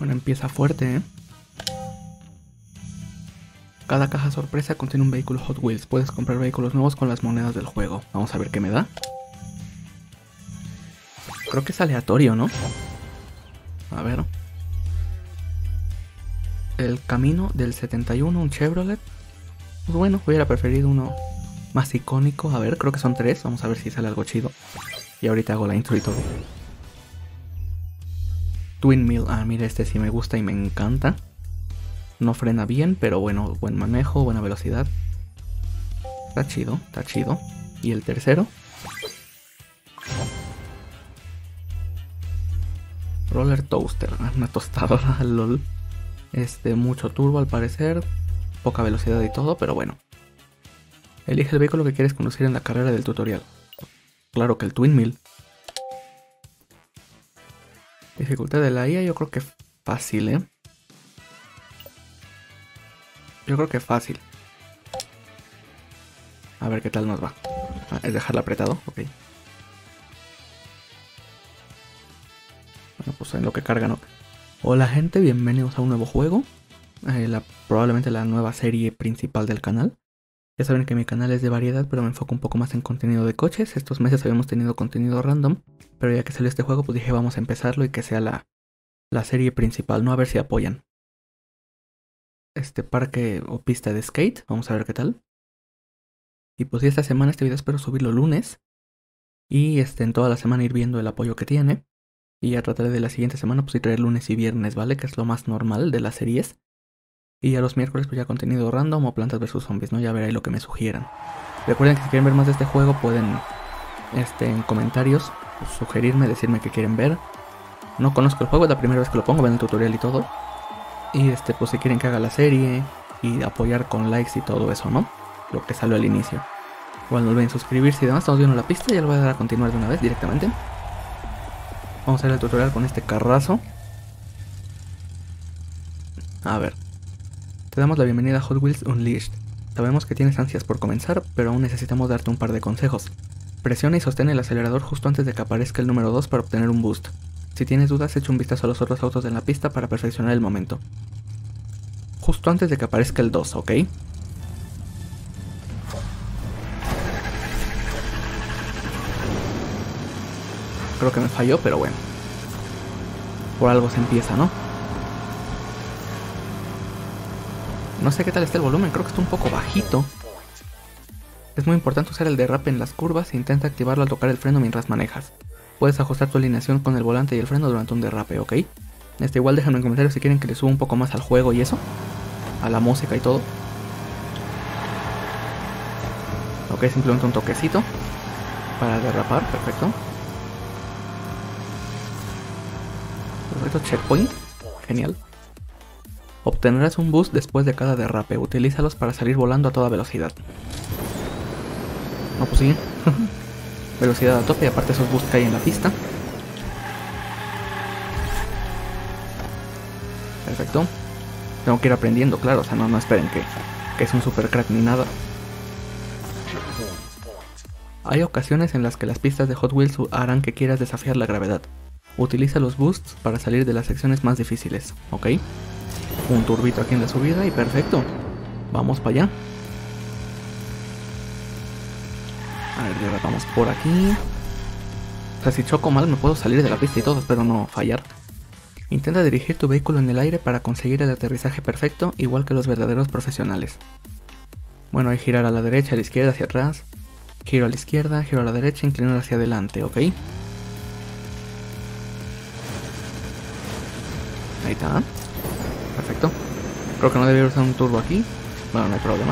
Bueno, empieza fuerte, ¿eh? Cada caja sorpresa contiene un vehículo Hot Wheels. Puedes comprar vehículos nuevos con las monedas del juego. Vamos a ver qué me da. Creo que es aleatorio, ¿no? A ver. El Camino del 71, un Chevrolet. Pues bueno, hubiera preferido uno más icónico. A ver, creo que son 3. Vamos a ver si sale algo chido. Y ahorita hago la intro y todo. Twin Mill. Ah, mira, este sí me gusta y me encanta. No frena bien, pero bueno, buen manejo, buena velocidad. Está chido, está chido. Y el tercero. Roller Toaster. Una tostadora, lol. Mucho turbo al parecer. Poca velocidad y todo, pero bueno. Elige el vehículo que quieres conducir en la carrera del tutorial. Claro que el Twin Mill. Dificultad de la IA, yo creo que fácil, ¿eh? Yo creo que fácil. A ver qué tal nos va. Ah, es dejarla apretado, ok. Bueno, pues en lo que carga, ¿no? Hola gente, bienvenidos a un nuevo juego. Probablemente la nueva serie principal del canal. Ya saben que mi canal es de variedad, pero me enfoco un poco más en contenido de coches. Estos meses habíamos tenido contenido random, pero ya que salió este juego, pues dije vamos a empezarlo y que sea la serie principal, ¿no? A ver si apoyan. Parque o pista de skate, vamos a ver qué tal. Y pues esta semana este video espero subirlo lunes. Y en toda la semana ir viendo el apoyo que tiene. Y ya trataré de la siguiente semana pues ir traer lunes y viernes, ¿vale? Que es lo más normal de las series. Y ya los miércoles pues ya contenido random o Plantas vs Zombies, ¿no? Ya veré lo que me sugieran. Recuerden que si quieren ver más de este juego pueden en comentarios pues, sugerirme, decirme que quieren ver. No conozco el juego, es la primera vez que lo pongo, ven el tutorial y todo. Y pues si quieren que haga la serie y apoyar con likes y todo eso, ¿no? Lo que salió al inicio. Igual no olviden suscribirse y demás, estamos viendo la pista, ya lo voy a dar a continuar de una vez directamente. Vamos a ver el tutorial con este carrazo. A ver. Te damos la bienvenida a Hot Wheels Unleashed. Sabemos que tienes ansias por comenzar, pero aún necesitamos darte un par de consejos. Presiona y sostén el acelerador justo antes de que aparezca el número 2 para obtener un boost. Si tienes dudas, echa un vistazo a los otros autos en la pista para perfeccionar el momento. Justo antes de que aparezca el 2, ¿ok? Creo que me falló, pero bueno. Por algo se empieza, ¿no? No sé qué tal está el volumen, creo que está un poco bajito. Es muy importante usar el derrape en las curvas e intenta activarlo al tocar el freno mientras manejas. Puedes ajustar tu alineación con el volante y el freno durante un derrape, ¿ok? Igual déjenme en comentarios si quieren que le suba un poco más al juego y eso. A la música y todo. Ok, simplemente un toquecito para derrapar, perfecto. Perfecto, checkpoint. Genial. Obtendrás un boost después de cada derrape. Utilízalos para salir volando a toda velocidad. No, pues sí. Velocidad a tope y aparte esos boosts que hay en la pista. Perfecto. Tengo que ir aprendiendo, claro. O sea, no esperen que es un super crack ni nada. Hay ocasiones en las que las pistas de Hot Wheels harán que quieras desafiar la gravedad. Utiliza los boosts para salir de las secciones más difíciles, ¿ok? Un turbito aquí en la subida y perfecto. Vamos para allá. A ver, derrapamos por aquí. O sea, si choco mal me puedo salir de la pista y todo, espero no fallar. Intenta dirigir tu vehículo en el aire para conseguir el aterrizaje perfecto, igual que los verdaderos profesionales. Bueno, hay girar a la derecha, a la izquierda, hacia atrás. Giro a la izquierda, giro a la derecha, inclinar hacia adelante, ¿ok? Ahí está. Perfecto. Creo que no debería usar un turbo aquí. Bueno, no hay problema.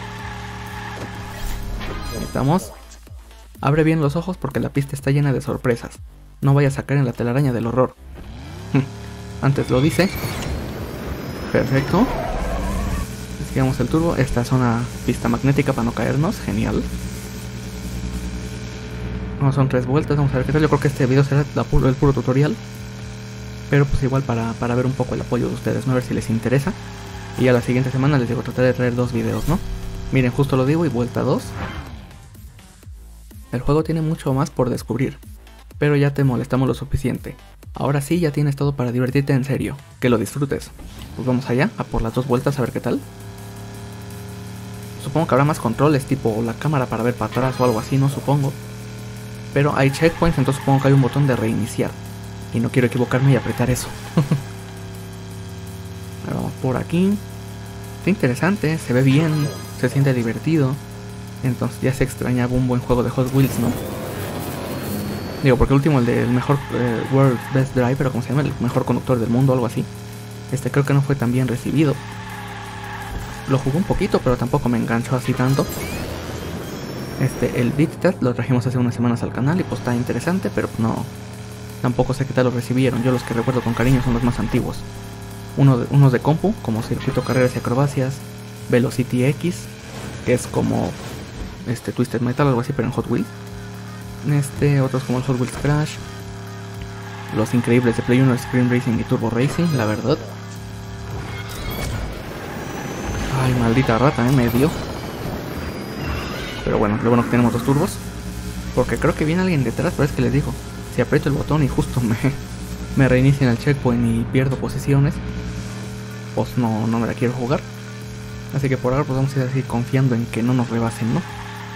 Ahí estamos. Abre bien los ojos porque la pista está llena de sorpresas. No vayas a caer en la telaraña del horror. Antes lo dice. Perfecto. Sigamos el turbo. Esta es una pista magnética para no caernos. Genial. No, son 3 vueltas. Vamos a ver qué tal. Yo creo que este video será el puro tutorial. Pero pues igual para ver un poco el apoyo de ustedes, ¿no? A ver si les interesa. Y a la siguiente semana les digo, trataré de traer 2 videos, ¿no? Miren, justo lo digo y vuelta 2. El juego tiene mucho más por descubrir, pero ya te molestamos lo suficiente. Ahora sí ya tienes todo para divertirte en serio. Que lo disfrutes. Pues vamos allá, a por las 2 vueltas a ver qué tal. Supongo que habrá más controles, tipo la cámara para ver para atrás o algo así, no supongo. Pero hay checkpoints, entonces supongo que hay un botón de reiniciar. Y no quiero equivocarme y apretar eso. Vamos por aquí. Está interesante, se ve bien, se siente divertido. Entonces ya se extrañaba un buen juego de Hot Wheels, ¿no? Digo, porque el último, el del mejor World's Best Driver, o como se llama, el mejor conductor del mundo, algo así. Creo que no fue tan bien recibido. Lo jugué un poquito, pero tampoco me enganchó así tanto. El Beat Test lo trajimos hace unas semanas al canal y pues está interesante, pero no. Tampoco sé qué tal lo recibieron. Yo los que recuerdo con cariño son los más antiguos. Unos de compu, como Circuito Carreras y Acrobacias, Velocity X, que es como Twisted Metal, algo así, pero en Hot Wheels. Otros como el Hot Wheels Crash, los increíbles de Play 1, Screen Racing y Turbo Racing, la verdad. Ay, maldita rata, me dio. Pero bueno, lo bueno que tenemos 2 turbos. Porque creo que viene alguien detrás, pero es que les digo, si aprieto el botón y justo me reinician el checkpoint y pierdo posiciones, pues no me la quiero jugar. Así que por ahora pues vamos a ir así confiando en que no nos rebasen, ¿no?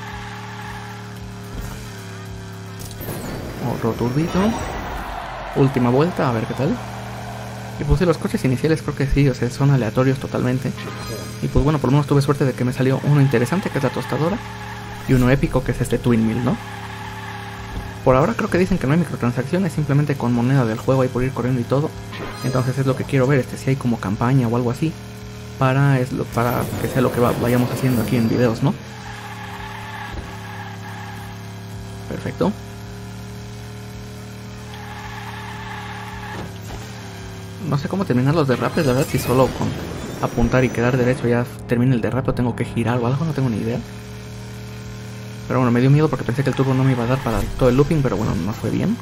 Otro turbito. Última vuelta, a ver qué tal. Y pues sí, los coches iniciales creo que sí, o sea, son aleatorios totalmente. Y pues bueno, por lo menos tuve suerte de que me salió uno interesante, que es la tostadora. Y uno épico, que es Twin Mill, ¿no? Por ahora creo que dicen que no hay microtransacciones, simplemente con moneda del juego hay por ir corriendo y todo. Entonces es lo que quiero ver, si hay como campaña o algo así. Para que sea lo que vayamos haciendo aquí en videos, ¿no? Perfecto. No sé cómo terminar los derrapes, la verdad, si solo con apuntar y quedar derecho ya termina el derrape o tengo que girar o algo, no tengo ni idea. Pero bueno, me dio miedo porque pensé que el turbo no me iba a dar para todo el looping, pero bueno, no fue bien.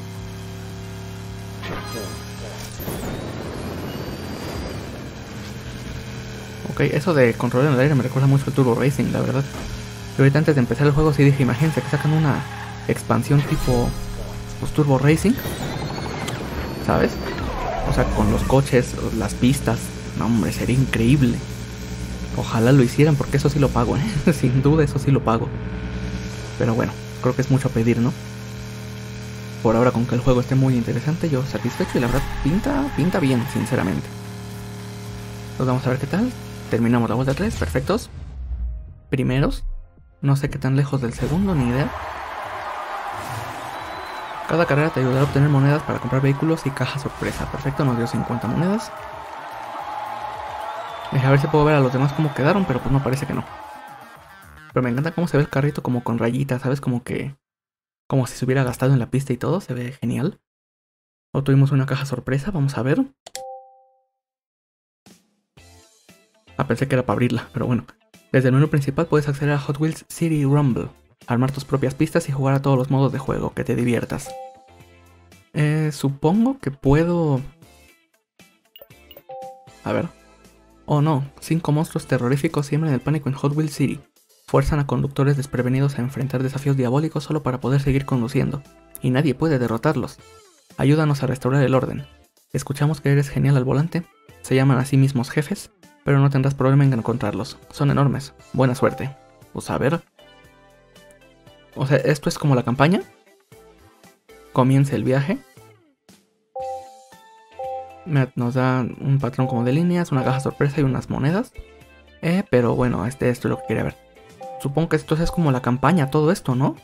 Ok, eso de controlar en el aire me recuerda mucho al Turbo Racing, la verdad. Y ahorita antes de empezar el juego sí dije, imagínense que sacan una expansión tipo pues, Turbo Racing, ¿sabes? O sea, con los coches, las pistas. No, hombre, sería increíble. Ojalá lo hicieran porque eso sí lo pago, ¿eh? Sin duda eso sí lo pago. Pero bueno, creo que es mucho pedir, ¿no? Por ahora, con que el juego esté muy interesante, yo satisfecho y la verdad pinta bien, sinceramente. Pues vamos a ver qué tal. Terminamos la vuelta 3, perfectos. Primeros. No sé qué tan lejos del segundo, ni idea. Cada carrera te ayudará a obtener monedas para comprar vehículos y caja sorpresa. Perfecto, nos dio 50 monedas. A ver si puedo ver a los demás cómo quedaron, pero pues no, parece que no. Pero me encanta cómo se ve el carrito como con rayitas, ¿sabes? Como si se hubiera gastado en la pista y todo, se ve genial. O tuvimos una caja sorpresa, vamos a ver. Pensé que era para abrirla, pero bueno. Desde el menú principal puedes acceder a Hot Wheels City Rumble, armar tus propias pistas y jugar a todos los modos de juego, que te diviertas. Supongo que puedo... A ver. Oh no, 5 monstruos terroríficos siembran el pánico en Hot Wheels City. Fuerzan a conductores desprevenidos a enfrentar desafíos diabólicos solo para poder seguir conduciendo. Y nadie puede derrotarlos. Ayúdanos a restaurar el orden. Escuchamos que eres genial al volante. Se llaman a sí mismos jefes, pero no tendrás problema en encontrarlos. Son enormes. Buena suerte. Pues a ver. O sea, esto es como la campaña. Comienza el viaje. Nos da un patrón como de líneas, una caja sorpresa y unas monedas. Pero bueno, esto es lo que quería ver. Supongo que esto es como la campaña, todo esto, ¿no?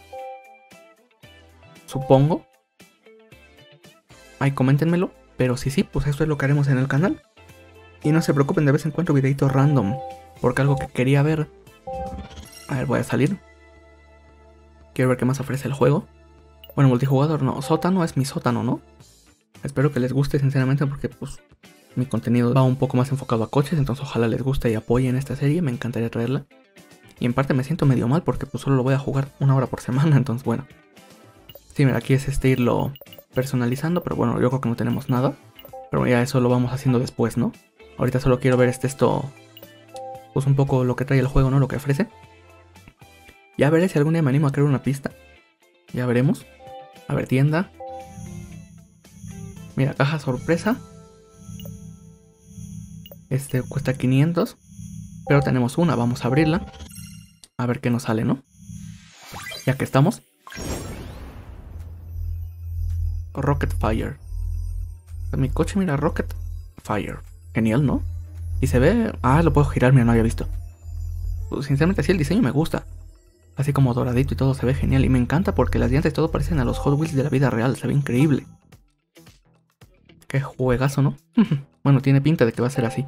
Supongo. Ahí coméntenmelo. Pero sí, pues esto es lo que haremos en el canal. Y no se preocupen, de vez en cuando videitos random. Porque algo que quería ver... A ver, voy a salir. Quiero ver qué más ofrece el juego. Bueno, multijugador no. Sótano es mi sótano, ¿no? Espero que les guste sinceramente porque pues mi contenido va un poco más enfocado a coches. Entonces ojalá les guste y apoyen esta serie. Me encantaría traerla. Y en parte me siento medio mal porque pues solo lo voy a jugar 1 hora por semana. Entonces bueno. Sí, mira, aquí es irlo personalizando. Pero bueno, yo creo que no tenemos nada. Pero ya eso lo vamos haciendo después, ¿no? Ahorita solo quiero ver esto. Pues un poco lo que trae el juego, ¿no? Lo que ofrece. Ya veré si algún día me animo a crear una pista. Ya veremos. A ver, tienda. Mira, caja sorpresa. Cuesta 500. Pero tenemos una, vamos a abrirla. A ver qué nos sale, ¿no? Ya que estamos. Rocket Fire. Mi coche, mira, Rocket Fire. Genial, ¿no? Y se ve... Ah, lo puedo girar, mira, no había visto. Pues, sinceramente, sí, el diseño me gusta. Así como doradito y todo, se ve genial. Y me encanta porque las llantas y todo parecen a los Hot Wheels de la vida real. Se ve increíble. Qué juegazo, ¿no? Bueno, tiene pinta de que va a ser así.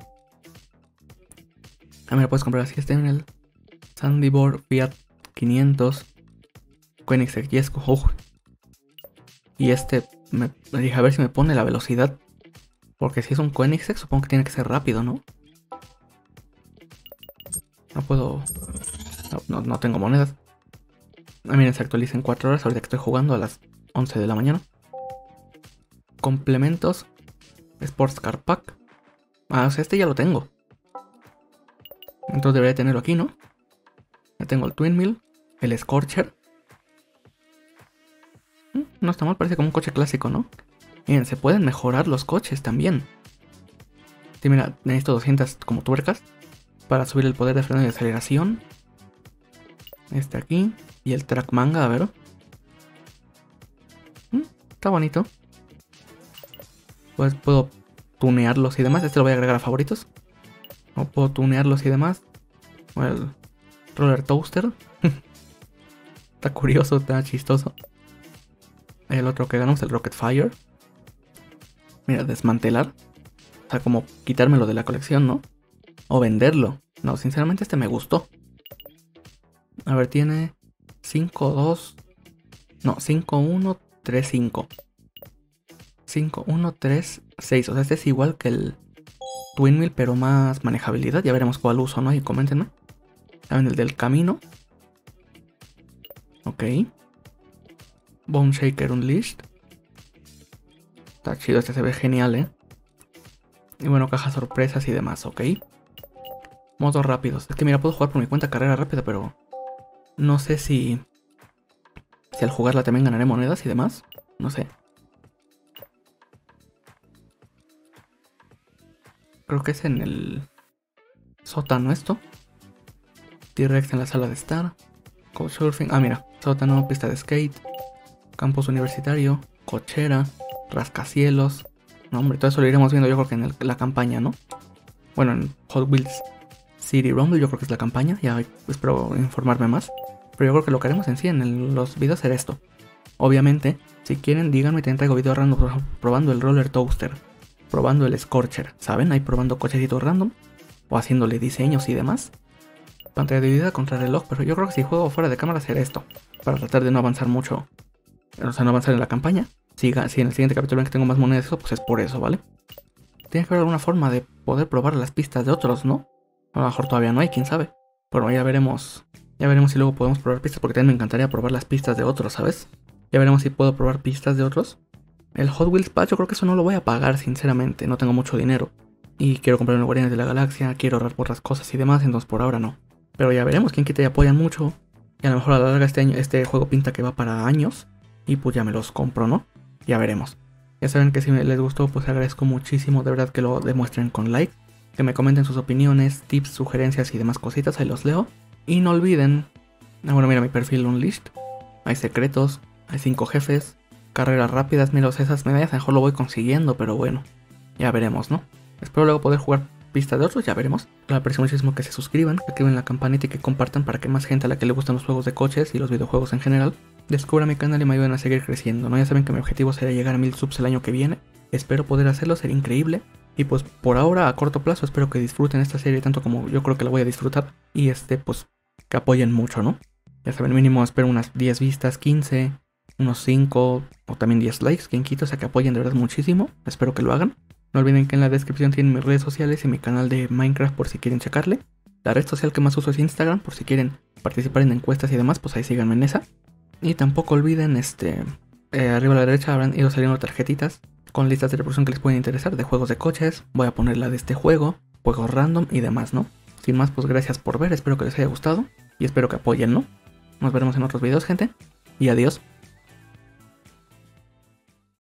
Ah, mira, puedes comprar así. En el Sandyboard Fiat 500. Koenigsegg Jesko. Y me dije a ver si me pone la velocidad. Porque si es un Koenigsegg, supongo que tiene que ser rápido, ¿no? No puedo... No tengo monedas. Ah, miren, se actualiza en 4 horas. Ahorita que estoy jugando a las 11 de la mañana. Complementos. Sports Car Pack. Ah, o sea, ya lo tengo. Entonces debería tenerlo aquí, ¿no? Ya tengo el Twin Mill. El Scorcher. No está mal, parece como un coche clásico, ¿no? Miren, se pueden mejorar los coches también. Sí, mira, necesito 200 como tuercas para subir el poder de freno y aceleración. Aquí. Y el track manga, a ver. Está bonito. Pues puedo tunearlos y demás. Lo voy a agregar a favoritos. O puedo tunearlos y demás. O el roller toaster. Está curioso, está chistoso. El otro que ganamos, el Rocket Fire. Mira, desmantelar. O sea, como quitármelo de la colección, ¿no? O venderlo. No, sinceramente me gustó. A ver, tiene 5-2. No, 5-1-3-5. 5-1-3-6. O sea, es igual que el Twin Mill, pero más manejabilidad. Ya veremos cuál uso, ¿no? Y coméntenme. ¿Saben el del camino? Ok. Bone Shaker Unleashed. Está chido, se ve genial, ¿eh? Y bueno, cajas sorpresas y demás, ok. Modos rápidos. Es que mira, puedo jugar por mi cuenta carrera rápida, pero... No sé si al jugarla también ganaré monedas y demás. No sé. Creo que es en el sótano esto. T-Rex en la sala de estar. Couchsurfing. Ah, mira. Sótano, pista de skate. Campus universitario. Cochera. Rascacielos. No, hombre, todo eso lo iremos viendo yo creo que en la campaña, ¿no? Bueno, en Hot Wheels City Rumble yo creo que es la campaña. Ya espero informarme más. Pero yo creo que lo que haremos en sí en los videos será esto. Obviamente, si quieren, díganme, te traigo videos random probando el roller toaster, probando el Scorcher, ¿saben? Ahí probando cochecitos random, o haciéndole diseños y demás. Pantalla dividida contra reloj, pero yo creo que si juego fuera de cámara será esto, para tratar de no avanzar mucho, o sea, no avanzar en la campaña. Si en el siguiente capítulo ven que tengo más monedas, pues es por eso, ¿vale? Tiene que haber alguna forma de poder probar las pistas de otros, ¿no? A lo mejor todavía no hay, quién sabe. Pero ya veremos. Ya veremos si luego podemos probar pistas, porque también me encantaría probar las pistas de otros, ¿sabes? Ya veremos si puedo probar pistas de otros. El Hot Wheels Pass yo creo que eso no lo voy a pagar, sinceramente. No tengo mucho dinero. Y quiero comprarme el Guardianes de la Galaxia, quiero ahorrar por las cosas y demás, entonces por ahora no. Pero ya veremos, quién quita y apoyan mucho. Y a lo mejor a la larga este juego pinta que va para años. Y pues ya me los compro, ¿no? Ya veremos. Ya saben que si les gustó, pues agradezco muchísimo, de verdad, que lo demuestren con like. Que me comenten sus opiniones, tips, sugerencias y demás cositas, ahí los leo. Y no olviden... bueno, mira mi perfil Unleashed. Hay secretos, hay 5 jefes, carreras rápidas, mira, esas medallas a lo mejor lo voy consiguiendo, pero bueno, ya veremos, ¿no? Espero luego poder jugar pistas de otros, ya veremos. Les aprecio muchísimo que se suscriban, que activen la campanita y que compartan para que más gente a la que le gustan los juegos de coches y los videojuegos en general descubra mi canal y me ayuden a seguir creciendo, ¿no? Ya saben que mi objetivo será llegar a 1000 subs el año que viene. Espero poder hacerlo, sería increíble. Y pues por ahora, a corto plazo, espero que disfruten esta serie tanto como yo creo que la voy a disfrutar. Y pues que apoyen mucho, ¿no? Ya saben, mínimo espero unas 10 vistas, 15, unos 5 o también 10 likes, quien quita, o sea que apoyen de verdad muchísimo. Espero que lo hagan. No olviden que en la descripción tienen mis redes sociales y mi canal de Minecraft por si quieren checarle. La red social que más uso es Instagram, por si quieren participar en encuestas y demás, pues ahí síganme en esa. Y tampoco olviden, arriba a la derecha habrán ido saliendo tarjetitas con listas de reproducción que les pueden interesar de juegos de coches. Voy a poner la de este juego, juegos random y demás, ¿no? Sin más, pues gracias por ver, espero que les haya gustado y espero que apoyen, ¿no? Nos veremos en otros videos, gente, y adiós.